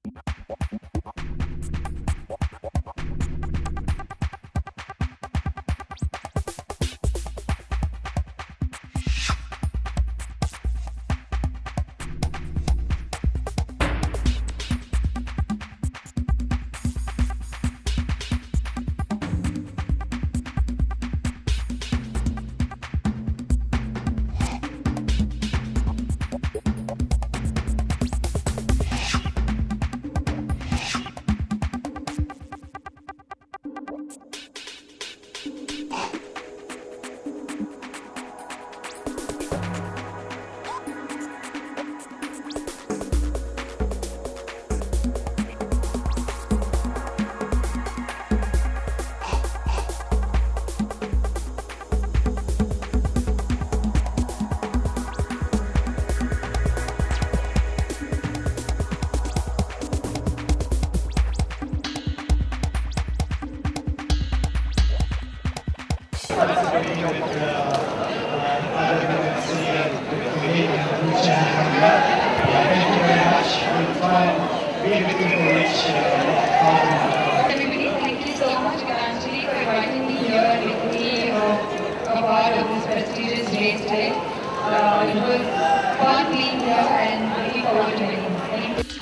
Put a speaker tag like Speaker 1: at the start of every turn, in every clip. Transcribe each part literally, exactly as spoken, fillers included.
Speaker 1: Participating with uh, uh, other events here with the media and the channel. Thank you very much. We'll try and be looking for each uh,
Speaker 2: Everybody, thank you so much, Gitanjali, for inviting me here and making me uh, a part of this prestigious day today. Uh, it was fun being here and looking forward to it. Thank you.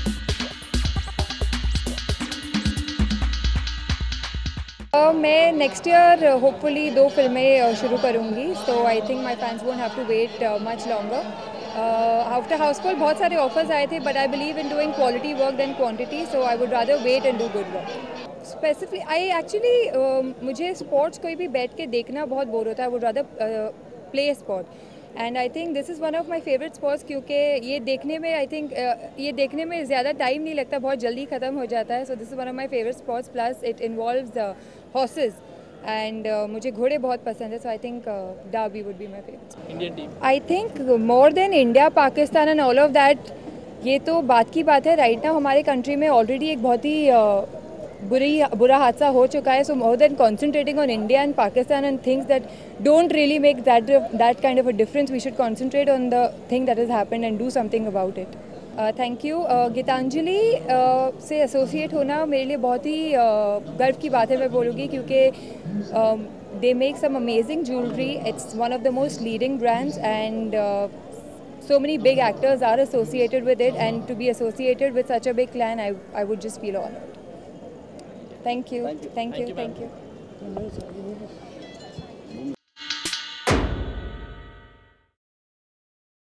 Speaker 3: Uh, मैं next year hopefully दो फिल्में शुरू करूँगी, so I think my fans won't have to wait much longer. After Housefull बहुत सारे offers आए थे, but I believe in doing quality work then quantity, so I would rather wait and do good work. Specific I actually मुझे sports कोई भी बैठ के देखना बहुत बोर होता है. I would rather play sport, and I think this is one of my favourite sports, क्योंकि ये देखने में आई थिंक uh, ये देखने में ज़्यादा टाइम नहीं लगता, बहुत जल्दी ख़त्म हो जाता है. So this is one of my favourite sports, plus it involves horses, and मुझे घोड़े बहुत पसंद है. So I think Derby would be my favourite.
Speaker 4: Indian team,
Speaker 3: I think more than India, Pakistan and all of that, ये तो बात की बात है. राइट नाउ हमारे कंट्री में ऑलरेडी एक बहुत ही uh, बुरी बुरा हादसा हो चुका है. So more than concentrating on India and Pakistan and things that don't really make that that kind of a difference, we should concentrate on the thing that has happened and do something about it. Thank you. Gitanjali uh, से associate होना मेरे लिए बहुत ही uh, गर्व की बात है, मैं बोलूँगी, क्योंकि they make some amazing jewellery. It's one of the most leading brands, and so many big actors are associated with it, and to be associated with such a big clan, I, I would just feel honored. Thank you.
Speaker 4: Thank you.
Speaker 3: Thank you.
Speaker 4: Thank you,
Speaker 3: Thank you.